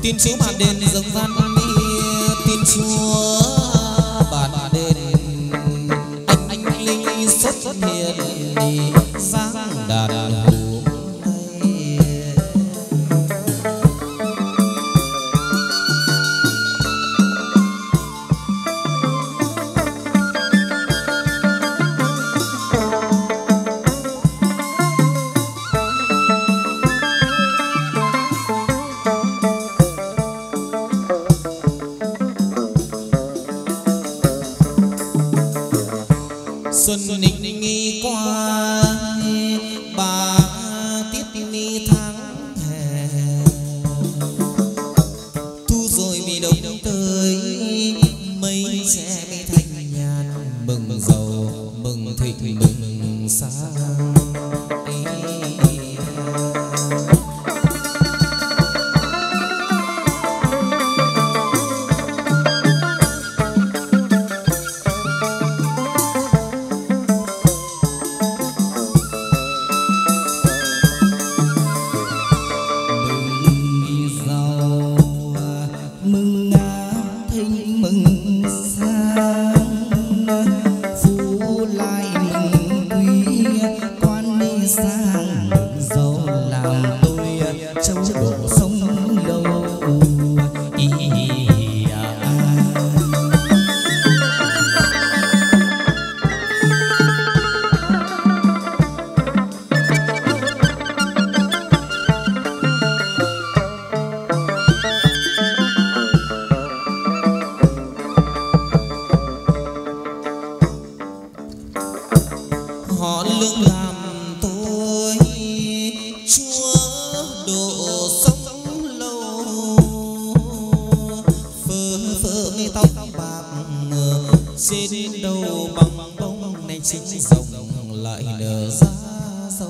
Tin chúa bản đền dâng văn tin chúa bản đền anh linh xuất hiện giang đàn hôm nay. Xuân ninh nghi qua ba tiết ni tháng hè, thu rồi vì đông tới mây che cây thanh nhàn, mừng giàu mừng thịnh mừng sang. Họ lương làm tôi chúa độ sống lâu, phơ phơ tóc bạc trên đầu bằng bông này chính rồng lại nở ra sông.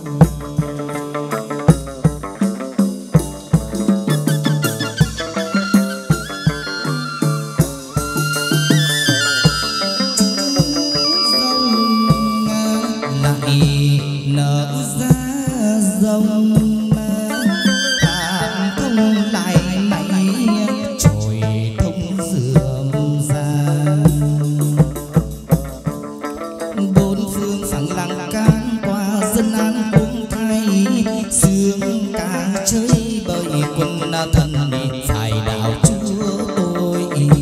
Nở ra rồng tạm thông lại mày trồi thông dườm ra, bốn phương phẳng lặng can qua dân an cũng thay sương ca chơi bời quân thần phải đạo chúa tôi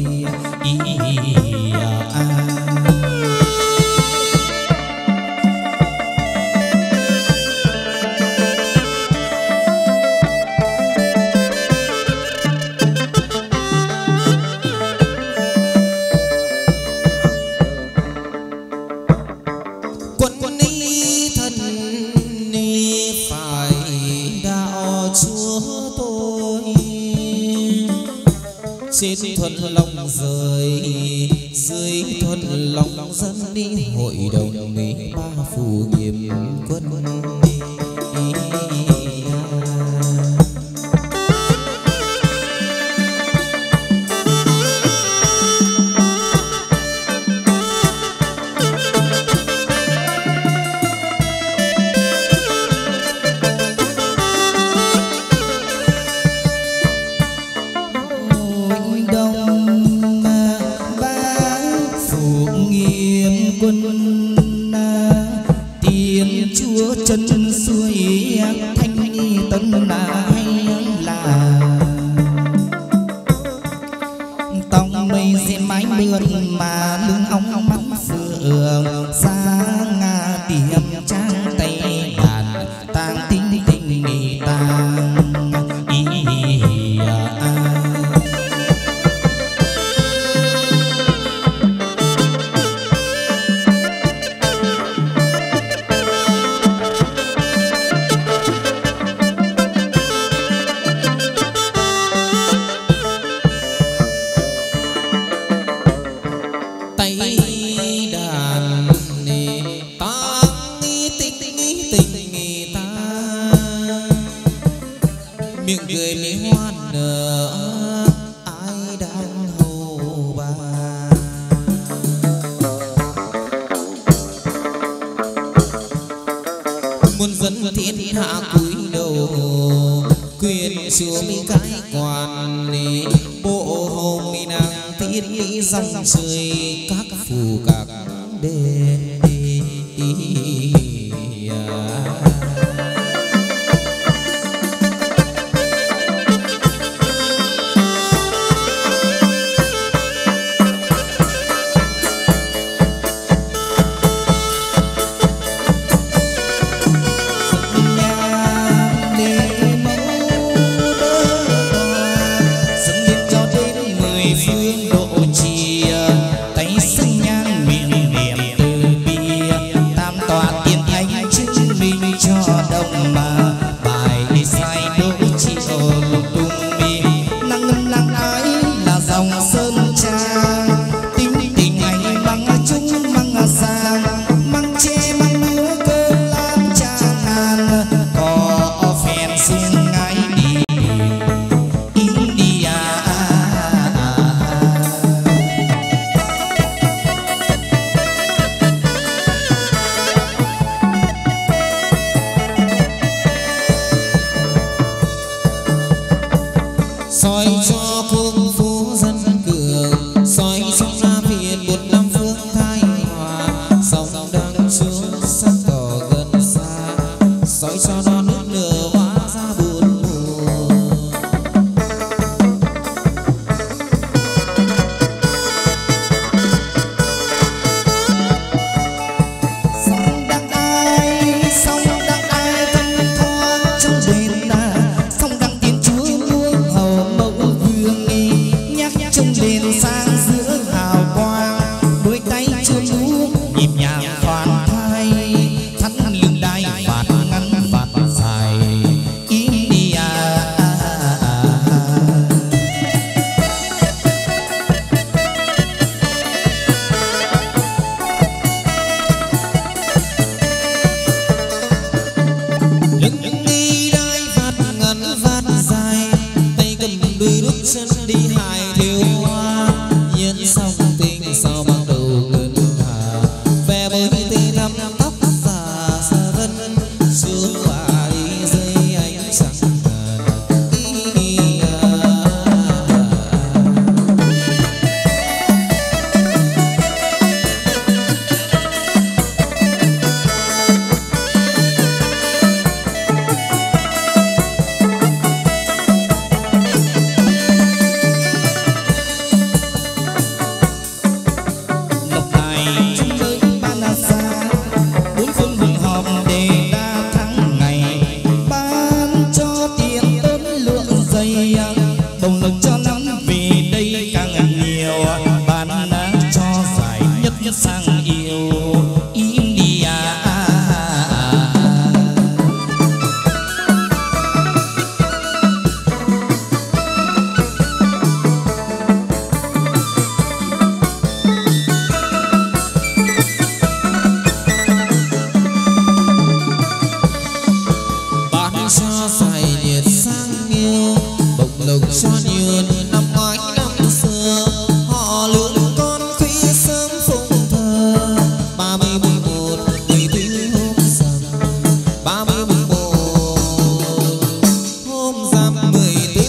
quân ni thần ni phải đạo chúa tôi trên thuận lòng rời dưới thuận lòng dân đi hội đồng đi ba phù nghiêm quân tiên chúa chân xuôi thanh tân hay là tòng mây diên mái mượn mà lưng ong mắm phượng xa ngà tiệm trang tay đàn tang tinh tinh nghỉ tang miệng cười mỹ hoan nở ai đang hầu bà muôn dân thiên hạ cúi đầu quyền chúa mi cái quan ni bộ hồn mi nàng thiết lý dòng chơi các phù các đê soi cho cung phú dân cường soi cho ra việt một năm phương thái hòa sông đang xuống sắc cỏ gần xa soi cho non nước lửa hóa ra buồn buồn sông đang ai thân thoáng trong đền ta sông đang tiếng chúa trong đền sang giữa hào quang đôi tay chưa lú nhịp nhàng khoan thai thắt lưng đai vạt ngắn vạt dài India lưng đi đai vạt ngắn vạt dài tay cầm đuôi đúc chân đi hài theo sông tình sao ban đầu ngân hà về với tê thăm tóc già xa vân xuống qua đi dưới ánh trăng động lực cho lắm vì đây càng nhiều bạn đã cho giải nhất nhất sang yêu India bạn cho giải nhiệt sang yêu lộc cho nhiều năm ngoái năm xưa họ lương con khuya sớm phụng thờ 30/11 ngày tư hôm rằm 30/11 hôm rằm 14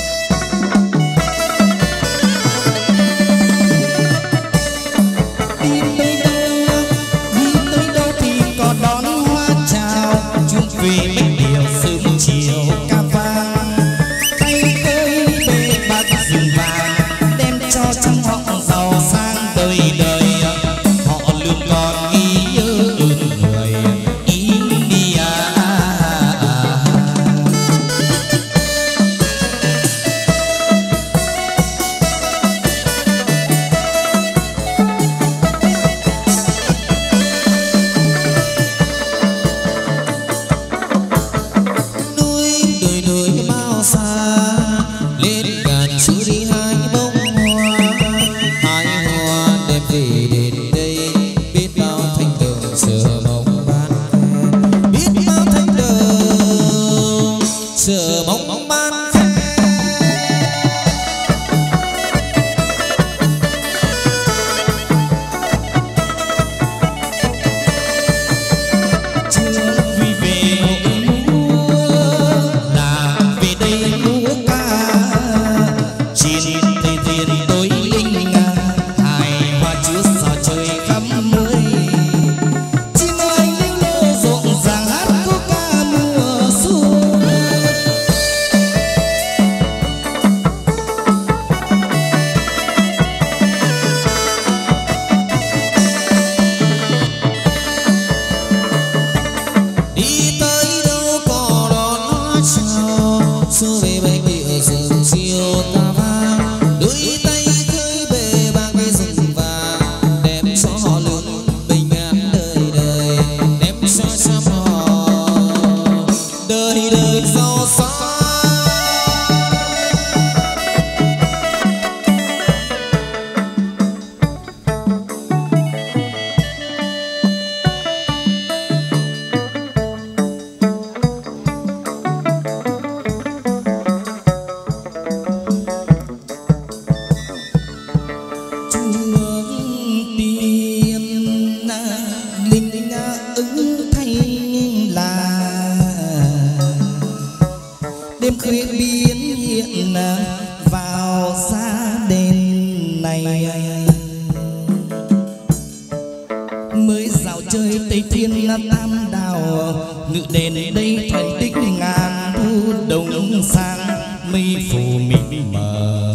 đi tiên linh ứng thay là đêm khuya biến hiện vào xa đền này. Mới dạo chơi Tây Thiên Tam Đào, ngự đền đây thành tích ngàn thu đồng sang mây phù mịt mờ.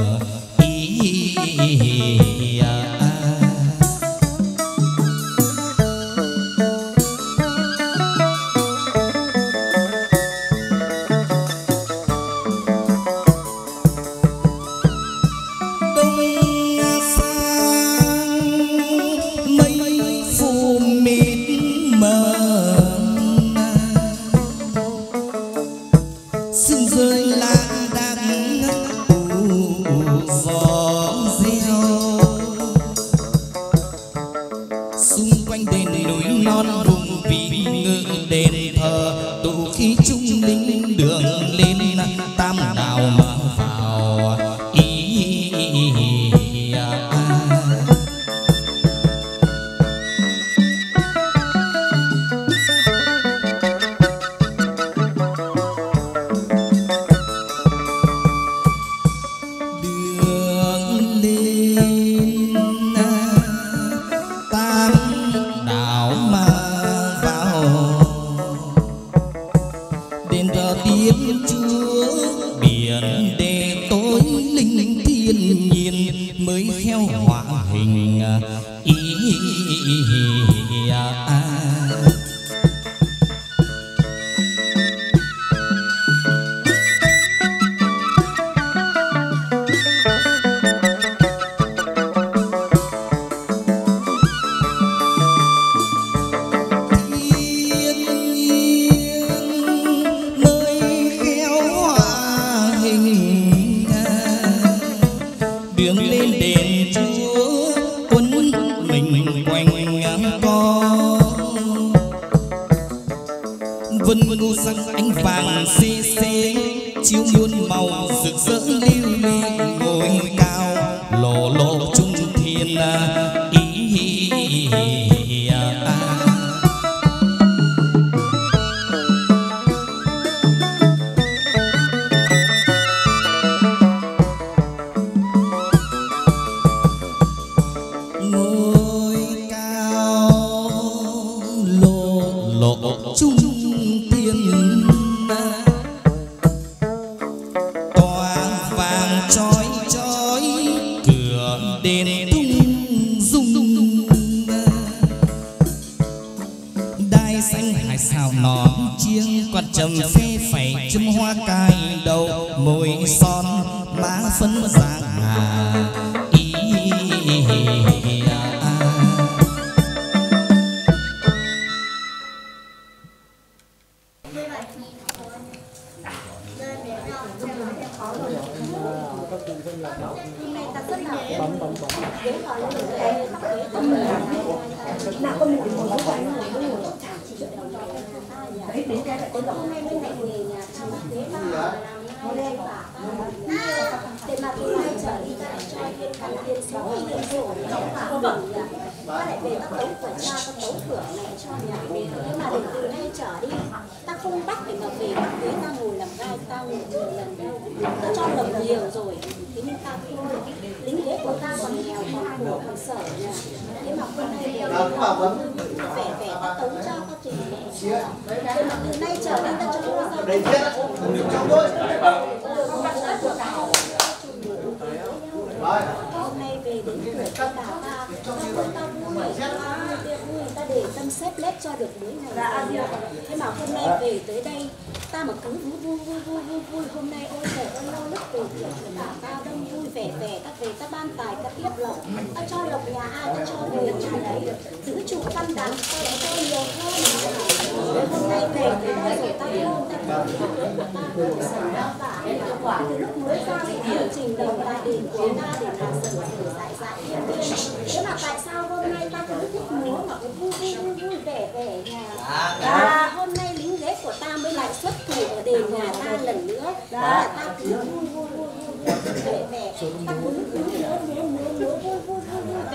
Hôm nay lính ghét của ta mới lại xuất thủ ở đền nhà ta lần nữa. Ta cứ vui vẻ, ta cứ múa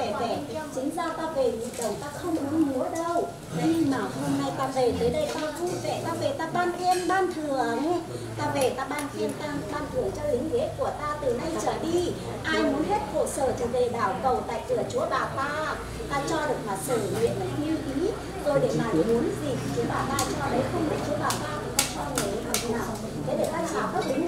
chính ra ta về nhịp đầu ta không muốn múa đâu. Nhưng mà hôm nay ta về tới đây ta vui vẻ, ta về ta ban khen ban thưởng. Ta về ta ban khen ban thưởng cho lính ghế của ta từ nay trở đi. Ai muốn hết khổ sở trở về đảo cầu tại cửa chúa bà ta cho được mà sở nguyện như ý. Rồi để mà muốn gì chúa bà ta cho đấy, không được chúa bà ta thì ta cho người nào. Thế để ta chào các lính